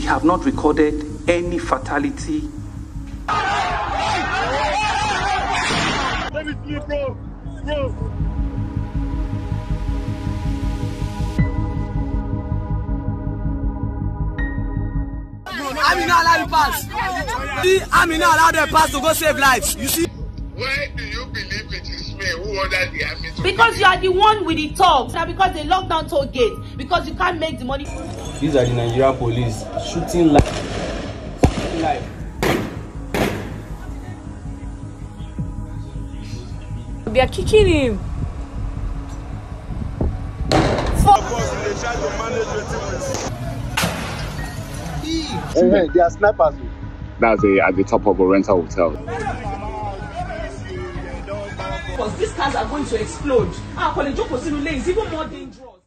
have not recorded any fatality. Let me see, bro. I'm not allowed to pass. I'm not allowed to pass to go save lives. You see? Why do you believe it is me who ordered the army to Because you are the one with the talks. Now because they lock down toll gate. Because you can't make the money. These are the Nigerian police shooting live. They are kicking him. They are snipers. That's at the top of a rental hotel. Because these cars are going to explode. It's even more dangerous.